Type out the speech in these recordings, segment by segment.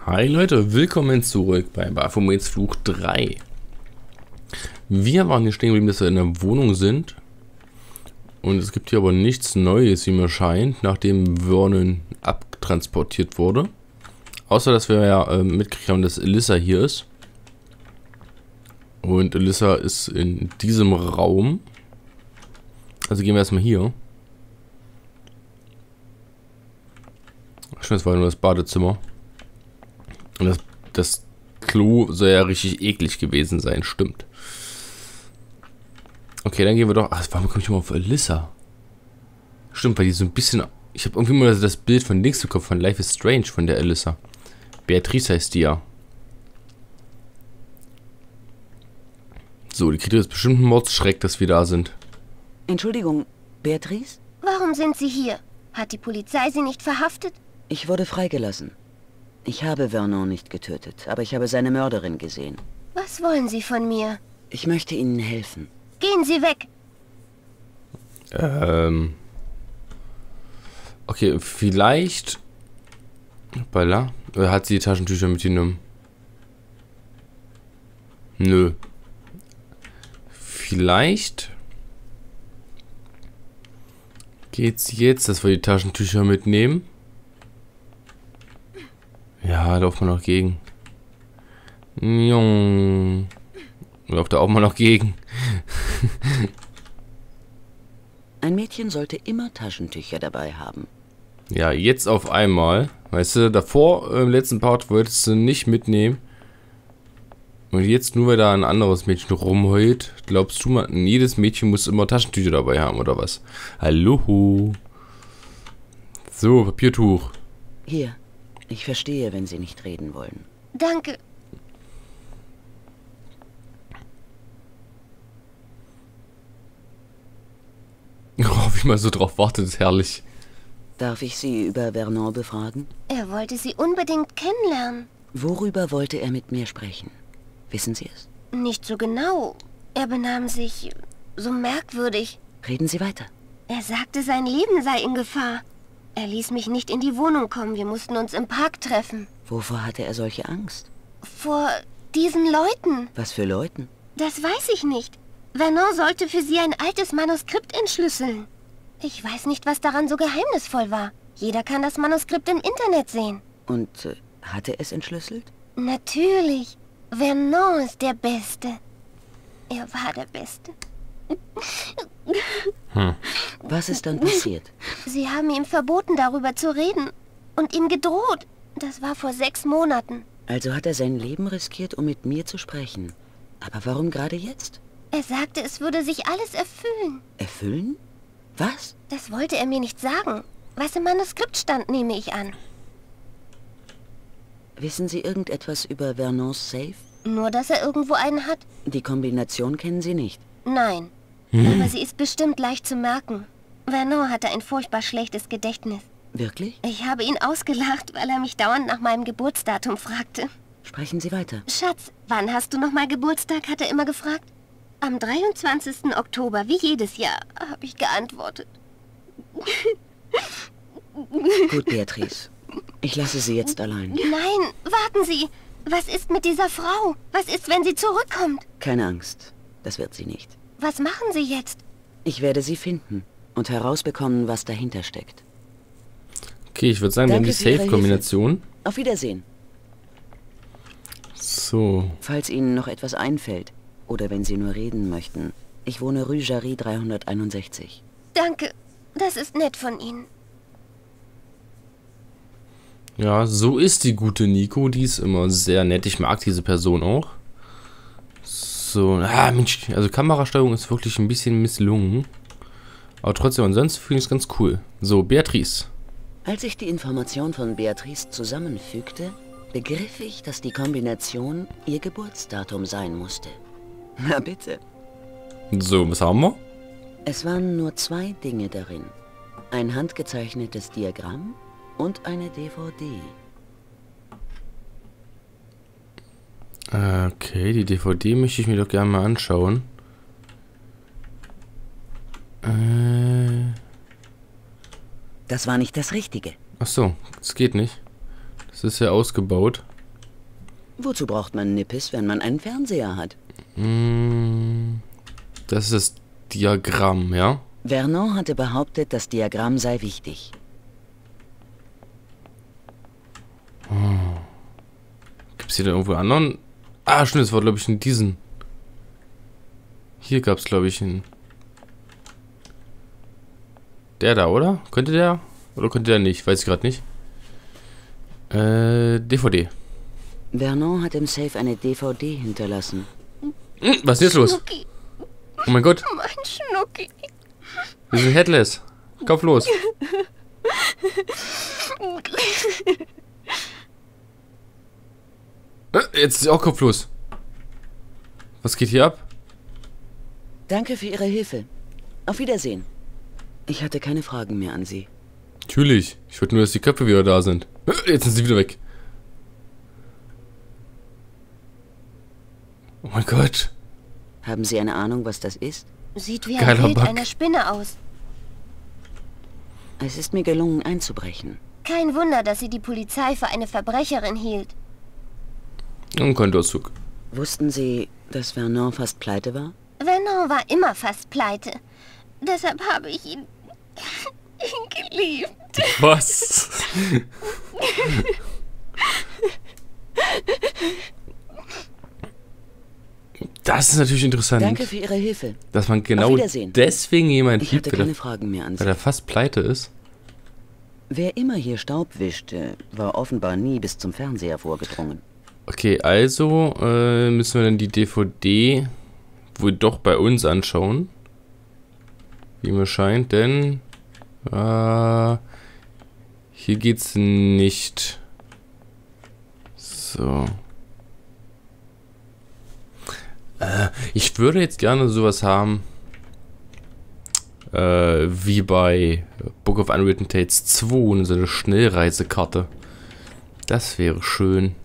Hi Leute, willkommen zurück bei Baphomets Fluch 3. Wir waren hier stehen geblieben, dass wir in der Wohnung sind. Und es gibt hier aber nichts Neues, wie mir scheint, nachdem Vernon abtransportiert wurde. Außer, dass wir ja mitgekriegt haben, dass Alyssa hier ist. Und Alyssa ist in diesem Raum. Also gehen wir erstmal hier. Ach, das war nur das Badezimmer. Und das Klo soll ja richtig eklig gewesen sein, stimmt. Okay, dann gehen wir doch... Ach, warum komme ich immer auf Alyssa? Stimmt, weil die so ein bisschen... Ich habe irgendwie mal das Bild von links im Kopf von Life is Strange von der Alyssa. Beatrice heißt die ja. So, die kriegt jetzt bestimmt einen Mordsschreck, dass wir da sind. Entschuldigung, Beatrice? Warum sind Sie hier? Hat die Polizei Sie nicht verhaftet? Ich wurde freigelassen. Ich habe Vernon nicht getötet, aber ich habe seine Mörderin gesehen. Was wollen Sie von mir? Ich möchte Ihnen helfen. Gehen Sie weg! Okay, vielleicht... Hoppala. Oder hat sie die Taschentücher mitgenommen? Nö. Vielleicht... Geht's jetzt, dass wir die Taschentücher mitnehmen? Ja, lauf mal noch gegen. Jung. Lauf da auch mal noch gegen. Ein Mädchen sollte immer Taschentücher dabei haben. Ja, jetzt auf einmal. Weißt du, davor im letzten Part wolltest du nicht mitnehmen. Und jetzt nur, weil da ein anderes Mädchen rumheult, glaubst du mal, jedes Mädchen muss immer Taschentücher dabei haben, oder was? Hallo. So, Papiertuch. Hier, ich verstehe, wenn Sie nicht reden wollen. Danke. Oh, wie man so drauf wartet, ist herrlich. Darf ich Sie über Vernon befragen? Er wollte Sie unbedingt kennenlernen. Worüber wollte er mit mir sprechen? Wissen Sie es? Nicht so genau. Er benahm sich so merkwürdig. Reden Sie weiter. Er sagte, sein Leben sei in Gefahr. Er ließ mich nicht in die Wohnung kommen. Wir mussten uns im Park treffen. Wovor hatte er solche Angst? Vor diesen Leuten. Was für Leuten? Das weiß ich nicht. Vernon sollte für sie ein altes Manuskript entschlüsseln. Ich weiß nicht, was daran so geheimnisvoll war. Jeder kann das Manuskript im Internet sehen. Und hat er es entschlüsselt? Natürlich. Vernon ist der Beste. Er war der Beste. Was ist dann passiert? Sie haben ihm verboten, darüber zu reden. Und ihm gedroht. Das war vor 6 Monaten. Also hat er sein Leben riskiert, um mit mir zu sprechen. Aber warum gerade jetzt? Er sagte, es würde sich alles erfüllen. Erfüllen? Was? Das wollte er mir nicht sagen. Was im Manuskript stand, nehme ich an. Wissen Sie irgendetwas über Vernons Safe? Nur, dass er irgendwo einen hat? Die Kombination kennen Sie nicht. Nein. Aber sie ist bestimmt leicht zu merken. Vernon hatte ein furchtbar schlechtes Gedächtnis. Wirklich? Ich habe ihn ausgelacht, weil er mich dauernd nach meinem Geburtsdatum fragte. Sprechen Sie weiter. Schatz, wann hast du noch mal Geburtstag, hat er immer gefragt. Am 23. Oktober, wie jedes Jahr, habe ich geantwortet. Gut, Beatrice. Ich lasse Sie jetzt allein. Nein, warten Sie. Was ist mit dieser Frau? Was ist, wenn sie zurückkommt? Keine Angst. Das wird sie nicht. Was machen Sie jetzt? Ich werde sie finden und herausbekommen, was dahinter steckt. Okay, ich würde sagen, wir haben die Danke für Ihre Safe-Kombination. Auf Wiedersehen. So. Falls Ihnen noch etwas einfällt oder wenn Sie nur reden möchten, ich wohne Rue Jarry 361. Danke, das ist nett von Ihnen. Ja, so ist die gute Nico. Die ist immer sehr nett. Ich mag diese Person auch. So, Mensch, also Kamerasteuerung ist wirklich ein bisschen misslungen. Aber trotzdem, ansonsten finde ich es ganz cool. So, Beatrice. Als ich die Information von Beatrice zusammenfügte, begriff ich, dass die Kombination ihr Geburtsdatum sein musste. Na bitte. So, was haben wir? Es waren nur 2 Dinge darin. Ein handgezeichnetes Diagramm und eine DVD. Okay, die DVD möchte ich mir doch gerne mal anschauen. Das war nicht das Richtige. Ach so, das geht nicht. Das ist ja ausgebaut. Wozu braucht man Nippes, wenn man einen Fernseher hat? Das ist das Diagramm, ja? Vernon hatte behauptet, das Diagramm sei wichtig. Gibt es hier denn irgendwo anderen? Ah, stimmt, das war, glaube ich, in diesen. Hier gab es, glaube ich, einen. Der da, oder? Könnte der? Oder könnte der nicht? Weiß ich gerade nicht. DVD. Vernon hat im Safe eine DVD hinterlassen. Was ist jetzt los? Schnucki, Oh mein Gott, mein Schnucki. wir sind headless. Kopf los. Jetzt ist sie auch kopflos. Was geht hier ab? Danke für Ihre Hilfe. Auf Wiedersehen. Ich hatte keine Fragen mehr an Sie. Natürlich. Ich wollte nur, dass die Köpfe wieder da sind. Jetzt sind sie wieder weg. Oh mein Gott. Haben Sie eine Ahnung, was das ist? Sieht wie Geiler ein Bild Bug. einer Spinne aus. Es ist mir gelungen, einzubrechen. Kein Wunder, dass sie die Polizei für eine Verbrecherin hielt. Ein Kontoauszug. Wussten Sie, dass Vernon fast pleite war? Vernon war immer fast pleite. Deshalb habe ich ihn geliebt. Was? Das ist natürlich interessant, Danke für Ihre Hilfe. dass man genau Auf Wiedersehen. deswegen jemand Ich liebt, hatte weil keine Fragen mehr an Sie. er fast pleite ist. Wer immer hier Staub wischte, war offenbar nie bis zum Fernseher vorgedrungen. Okay, also müssen wir dann die DVD wohl doch bei uns anschauen. Wie mir scheint, denn hier geht's nicht. So. Ich würde jetzt gerne sowas haben wie bei Book of Unwritten Tales 2, so eine Schnellreisekarte. Das wäre schön.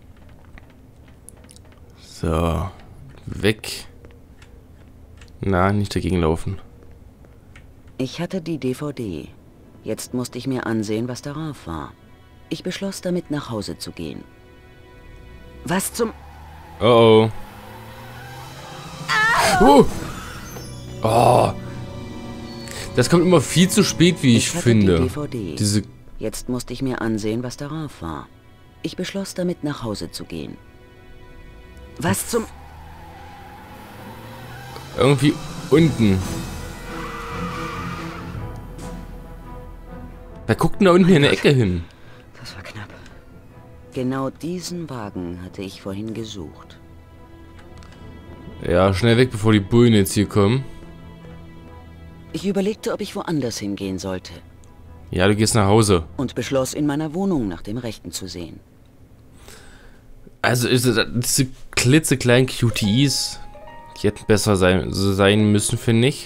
So. Weg. Na, nicht dagegen laufen. Ich hatte die DVD. Jetzt musste ich mir ansehen, was darauf war. Ich beschloss damit, nach Hause zu gehen. Was zum... Oh oh. Oh. Das kommt immer viel zu spät, wie ich hatte finde. die DVD. Diese. Jetzt musste ich mir ansehen, was darauf war. Ich beschloss damit, nach Hause zu gehen. Was zum... Irgendwie unten. Wer guckt denn da unten hier in der Ecke hin? Das war knapp. Genau diesen Wagen hatte ich vorhin gesucht. Ja, schnell weg, bevor die Bullen jetzt hier kommen. Ich überlegte, ob ich woanders hingehen sollte Ja, du gehst nach Hause. und beschloss, in meiner Wohnung nach dem Rechten zu sehen. Also, diese klitzekleinen QTEs, die hätten besser sein müssen, finde ich.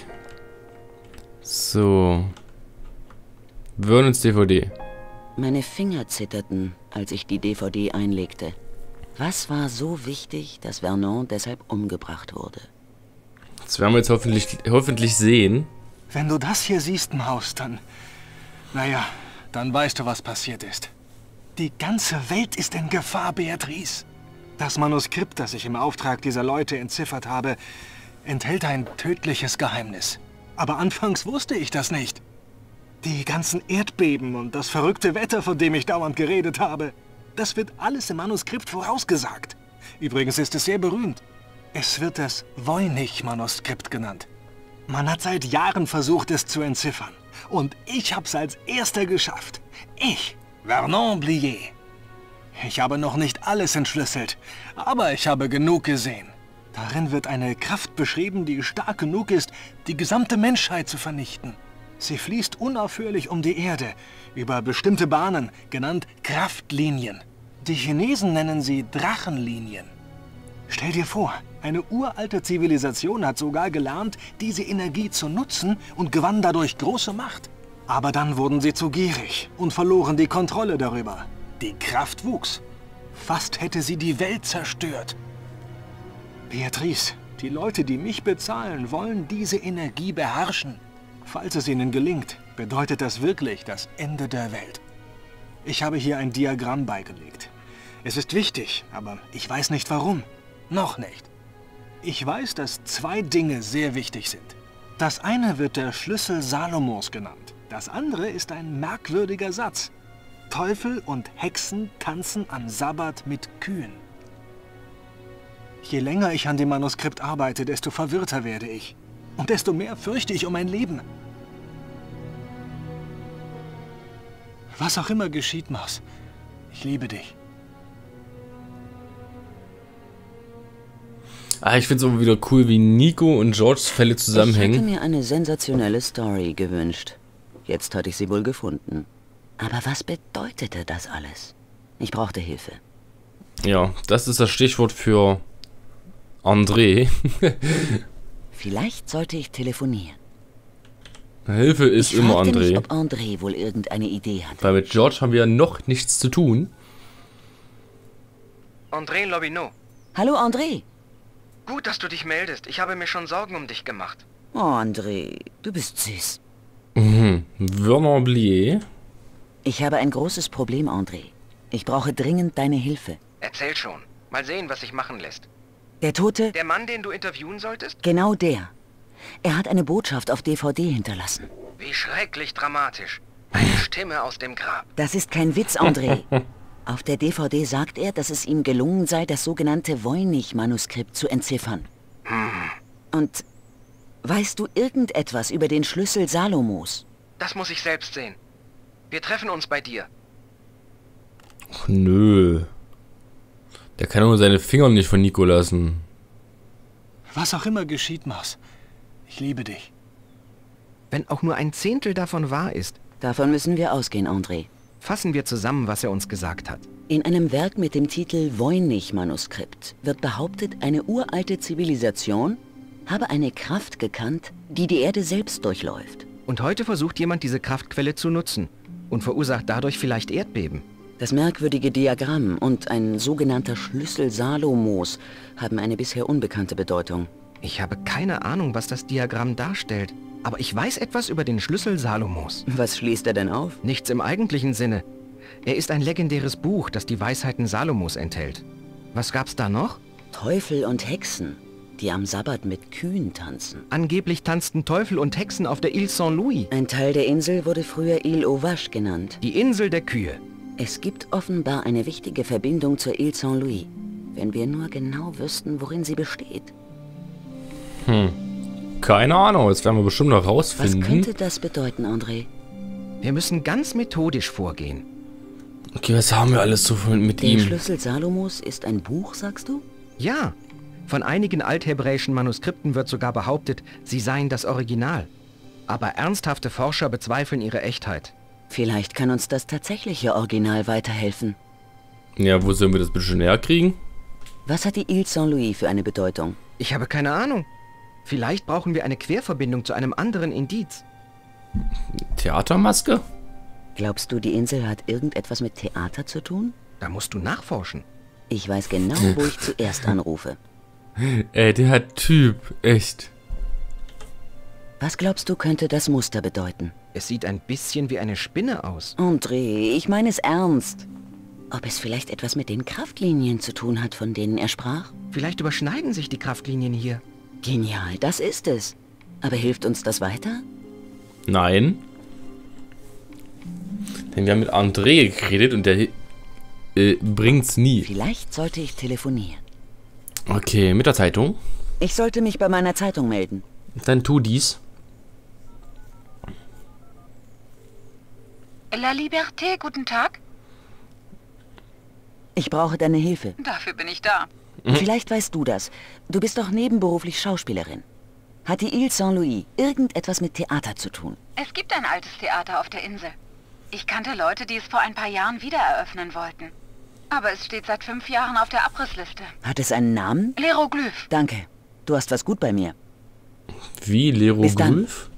So. Vernons DVD. Meine Finger zitterten, als ich die DVD einlegte. Was war so wichtig, dass Vernon deshalb umgebracht wurde? Das werden wir jetzt hoffentlich sehen. Wenn du das hier siehst, Maus, dann... Naja, dann weißt du, was passiert ist. Die ganze Welt ist in Gefahr, Beatrice. Das Manuskript, das ich im Auftrag dieser Leute entziffert habe, enthält ein tödliches Geheimnis. Aber anfangs wusste ich das nicht. Die ganzen Erdbeben und das verrückte Wetter, von dem ich dauernd geredet habe, das wird alles im Manuskript vorausgesagt. Übrigens ist es sehr berühmt. Es wird das Voynich-Manuskript genannt. Man hat seit Jahren versucht, es zu entziffern. Und ich hab's als erster geschafft. Ich, Vernon Blier. Ich habe noch nicht alles entschlüsselt, aber ich habe genug gesehen. Darin wird eine Kraft beschrieben, die stark genug ist, die gesamte Menschheit zu vernichten. Sie fließt unaufhörlich um die Erde, über bestimmte Bahnen, genannt Kraftlinien. Die Chinesen nennen sie Drachenlinien. Stell dir vor, eine uralte Zivilisation hat sogar gelernt, diese Energie zu nutzen und gewann dadurch große Macht. Aber dann wurden sie zu gierig und verloren die Kontrolle darüber. Die Kraft wuchs. Fast hätte sie die Welt zerstört. Beatrice, die Leute, die mich bezahlen, wollen diese Energie beherrschen. Falls es ihnen gelingt, bedeutet das wirklich das Ende der Welt. Ich habe hier ein Diagramm beigelegt. Es ist wichtig, aber ich weiß nicht warum. Noch nicht. Ich weiß, dass 2 Dinge sehr wichtig sind. Das eine wird der Schlüssel Salomos genannt. Das andere ist ein merkwürdiger Satz. Teufel und Hexen tanzen am Sabbat mit Kühen. Je länger ich an dem Manuskript arbeite, desto verwirrter werde ich. Und desto mehr fürchte ich um mein Leben. Was auch immer geschieht, Mars, ich liebe dich. Ich finde es immer wieder cool, wie Nico und Georges Fälle Ich zusammenhängen. hätte mir eine sensationelle Story gewünscht. Jetzt hatte ich sie wohl gefunden. Aber was bedeutete das alles? Ich brauchte Hilfe. Ja, das ist das Stichwort für André. Vielleicht sollte ich telefonieren. Hilfe ist Ich immer fragte mich, André. ob André wohl irgendeine Idee hat. Weil mit George haben wir ja noch nichts zu tun. André Lobineau. Hallo André. Gut, dass du dich meldest. Ich habe mir schon Sorgen um dich gemacht. Oh André, du bist süß. Werner Blier. Ich habe ein großes Problem, André. Ich brauche dringend deine Hilfe. Erzähl schon. Mal sehen, was sich machen lässt. Der Tote, Der Mann, den du interviewen solltest? genau der. Er hat eine Botschaft auf DVD hinterlassen. Wie schrecklich dramatisch. Eine Stimme aus dem Grab. Das ist kein Witz, André. Auf der DVD sagt er, dass es ihm gelungen sei, das sogenannte Voynich-Manuskript zu entziffern. Und weißt du irgendetwas über den Schlüssel Salomos? Das muss ich selbst sehen. Wir treffen uns bei dir. Ach, nö. Der kann nur seine Finger nicht von Nico lassen. Was auch immer geschieht, Mars, ich liebe dich. Wenn auch nur ein Zehntel davon wahr ist, Davon müssen wir ausgehen, André. fassen wir zusammen, was er uns gesagt hat. In einem Werk mit dem Titel Voynich-Manuskript wird behauptet, eine uralte Zivilisation habe eine Kraft gekannt, die die Erde selbst durchläuft. Und heute versucht jemand, diese Kraftquelle zu nutzen und verursacht dadurch vielleicht Erdbeben. Das merkwürdige Diagramm und ein sogenannter Schlüssel Salomos haben eine bisher unbekannte Bedeutung. Ich habe keine Ahnung, was das Diagramm darstellt, aber ich weiß etwas über den Schlüssel Salomos. Was schließt er denn auf? Nichts im eigentlichen Sinne. Er ist ein legendäres Buch, das die Weisheiten Salomos enthält. Was gab's da noch? Teufel und Hexen, die am Sabbat mit Kühen tanzen. Angeblich tanzten Teufel und Hexen auf der Ile Saint-Louis, Ein Teil der Insel wurde früher Ile aux Vaches genannt. die Insel der Kühe. Es gibt offenbar eine wichtige Verbindung zur Ile Saint-Louis, wenn wir nur genau wüssten, worin sie besteht. Keine Ahnung, das werden wir bestimmt noch Was rausfinden. könnte das bedeuten, André? Wir müssen ganz methodisch vorgehen. Okay, was haben wir alles so mit Der ihm? Schlüssel Salomos ist ein Buch, sagst du? Ja, von einigen althebräischen Manuskripten wird sogar behauptet, sie seien das Original. Aber ernsthafte Forscher bezweifeln ihre Echtheit. Vielleicht kann uns das tatsächliche Original weiterhelfen. Ja, wo sollen wir das bitte schon herkriegen? Was hat die Ile Saint-Louis für eine Bedeutung? Ich habe keine Ahnung. Vielleicht brauchen wir eine Querverbindung zu einem anderen Indiz. Theatermaske? Glaubst du, die Insel hat irgendetwas mit Theater zu tun? Da musst du nachforschen. Ich weiß genau, wo ich zuerst anrufe. Ey, der hat Typ, echt. Was glaubst du, könnte das Muster bedeuten? Es sieht ein bisschen wie eine Spinne aus. André, ich meine es ernst. Ob es vielleicht etwas mit den Kraftlinien zu tun hat, von denen er sprach? Vielleicht überschneiden sich die Kraftlinien hier. Genial, das ist es. Aber hilft uns das weiter? Nein. Denn wir haben mit André geredet und der bringt's nie. Vielleicht sollte ich telefonieren. Okay, mit der Zeitung. Ich sollte mich bei meiner Zeitung melden. Dann tu dies. La Liberté, guten Tag. Ich brauche deine Hilfe. Dafür bin ich da. Vielleicht weißt du das. Du bist doch nebenberuflich Schauspielerin. Hat die Ile Saint-Louis irgendetwas mit Theater zu tun? Es gibt ein altes Theater auf der Insel. Ich kannte Leute, die es vor ein paar Jahren wieder eröffnen wollten. Aber es steht seit 5 Jahren auf der Abrissliste. Hat es einen Namen? L'Hieroglyph. Danke. Du hast was gut bei mir. Wie Bis dann. Leroglyph?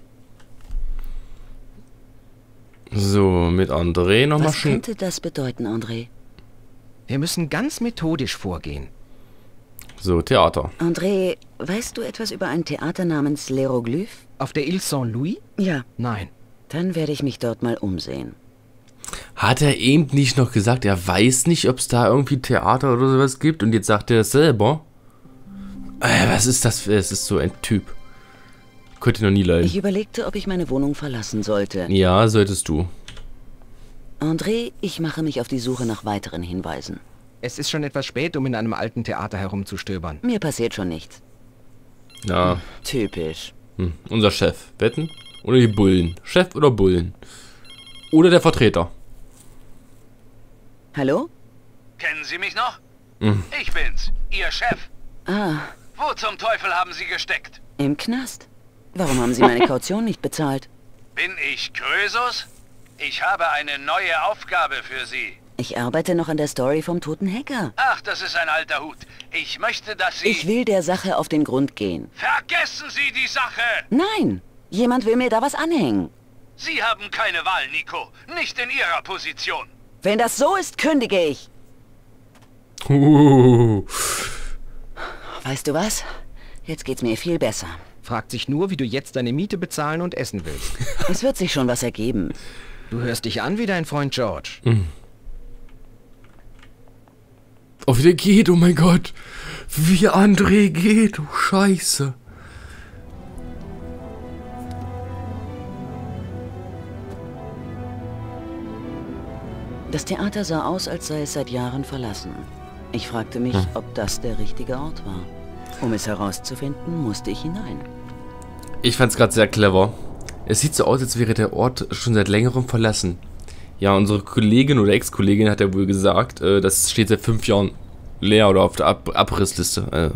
So, mit André nochmal Was schön. könnte das bedeuten, André? Wir müssen ganz methodisch vorgehen. So, Theater. André, weißt du etwas über ein Theater namens L'Hieroglyph? Auf der Ile Saint-Louis? Ja. Nein. Dann werde ich mich dort mal umsehen. Hat er eben nicht noch gesagt, er weiß nicht, ob es da irgendwie Theater oder sowas gibt und jetzt sagt er das selber? Was ist das für... Es ist so ein Typ. Könnte ich noch nie leiden. Ich überlegte, ob ich meine Wohnung verlassen sollte. Ja, solltest du. André, ich mache mich auf die Suche nach weiteren Hinweisen. Es ist schon etwas spät, um in einem alten Theater herumzustöbern. Mir passiert schon nichts. Ja. Typisch. Unser Chef. Wetten? Oder die Bullen? Chef oder Bullen? Oder der Vertreter? Hallo? Kennen Sie mich noch? Ich bin's, Ihr Chef. Ah, Wo zum Teufel haben Sie gesteckt? im Knast. Warum haben Sie meine Kaution nicht bezahlt? Bin ich Krösus? Ich habe eine neue Aufgabe für Sie. Ich arbeite noch an der Story vom toten Hacker. Ach, das ist ein alter Hut. Ich möchte, dass Sie... Ich will der Sache auf den Grund gehen. Vergessen Sie die Sache! Nein, jemand will mir da was anhängen. Sie haben keine Wahl, Nico. Nicht in Ihrer Position. Wenn das so ist, kündige ich. Weißt du was? Jetzt geht's mir viel besser. Fragt sich nur, wie du jetzt deine Miete bezahlen und essen willst. Es wird sich schon was ergeben. Du hörst dich an wie dein Freund George. Oh, wie der geht, oh mein Gott. Wie André geht, oh Scheiße. Das Theater sah aus, als sei es seit Jahren verlassen. Ich fragte mich, ob das der richtige Ort war. Um es herauszufinden, musste ich hinein. Ich fand's gerade sehr clever. Es sieht so aus, als wäre der Ort schon seit längerem verlassen. Ja, unsere Kollegin oder Ex-Kollegin hat ja wohl gesagt, das steht seit 5 Jahren leer oder auf der Abrissliste.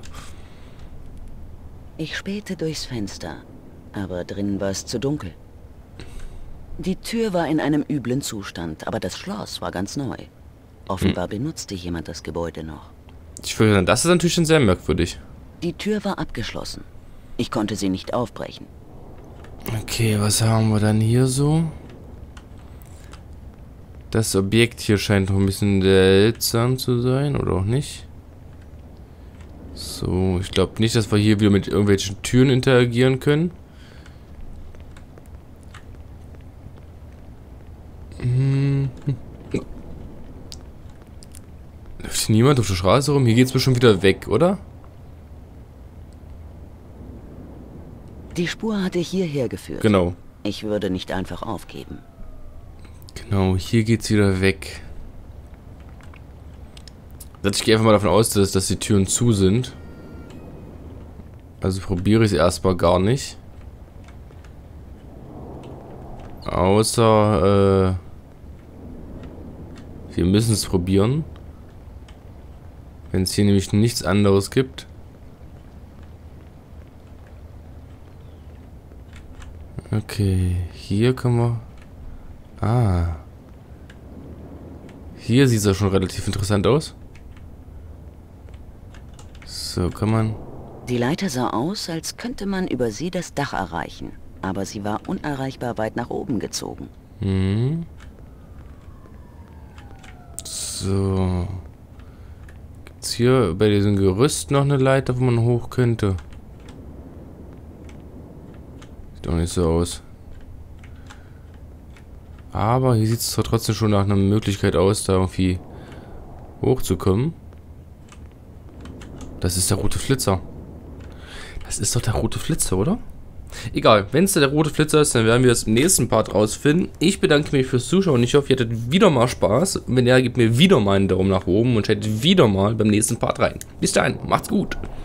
Ich spähte durchs Fenster, aber drinnen war es zu dunkel. Die Tür war in einem üblen Zustand, aber das Schloss war ganz neu. Offenbar benutzte jemand das Gebäude noch. Ich würde sagen, das ist natürlich schon sehr merkwürdig. Die Tür war abgeschlossen. Ich konnte sie nicht aufbrechen. Okay, was haben wir dann hier so? Das Objekt hier scheint noch ein bisschen seltsam zu sein, oder auch nicht? So, ich glaube nicht, dass wir hier wieder mit irgendwelchen Türen interagieren können. Läuft niemand auf der Straße rum? Hier geht's bestimmt wieder weg, oder? Die Spur hatte hierher geführt. Genau. Ich würde nicht einfach aufgeben. Genau, hier geht's wieder weg. Ich gehe einfach mal davon aus, dass die Türen zu sind. Also probiere ich es erstmal gar nicht. Außer, wir müssen es probieren. Wenn es hier nämlich nichts anderes gibt. Okay, hier können wir... Ah. Hier sieht es ja schon relativ interessant aus. So, kann man... Die Leiter sah aus, als könnte man über sie das Dach erreichen. Aber sie war unerreichbar weit nach oben gezogen. Mhm. So. Gibt's hier bei diesem Gerüst noch eine Leiter, wo man hoch könnte? Sieht doch nicht so aus. Aber hier sieht es trotzdem schon nach einer Möglichkeit aus, da irgendwie hochzukommen. Das ist der rote Flitzer. Das ist doch der rote Flitzer, oder? Egal, wenn es der rote Flitzer ist, dann werden wir das im nächsten Part rausfinden. Ich bedanke mich fürs Zuschauen. Ich hoffe, ihr hattet wieder mal Spaß. Wenn ja, gebt mir wieder mal einen Daumen nach oben und schaltet wieder mal beim nächsten Part rein. Bis dahin, macht's gut.